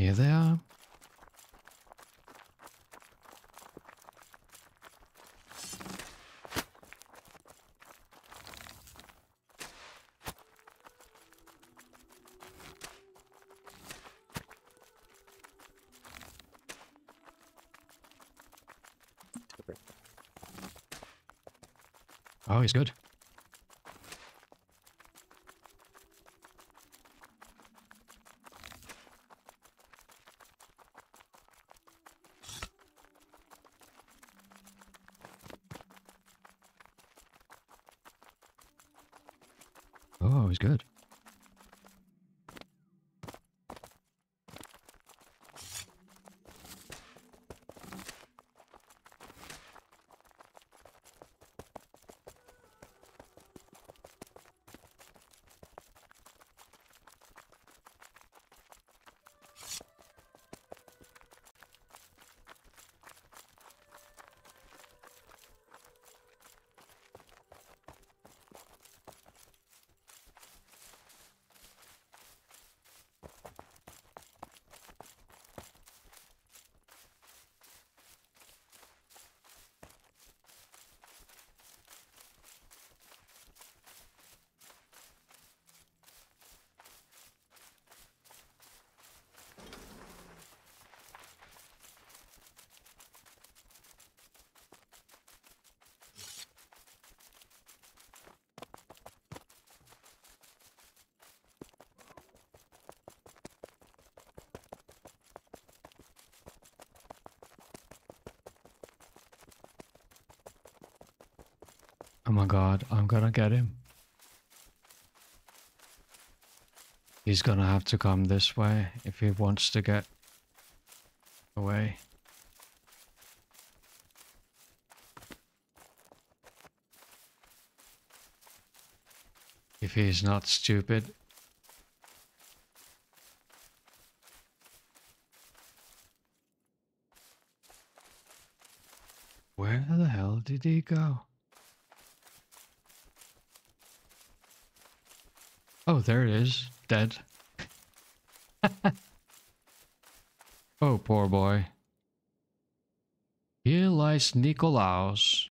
Here they are. Oh, he's good. Oh, he's good. Oh my god, I'm gonna get him. He's gonna have to come this way if he wants to get away. If he's not stupid. Where the hell did he go? Oh, there it is. Dead. Oh, poor boy. Here lies Nikolaus.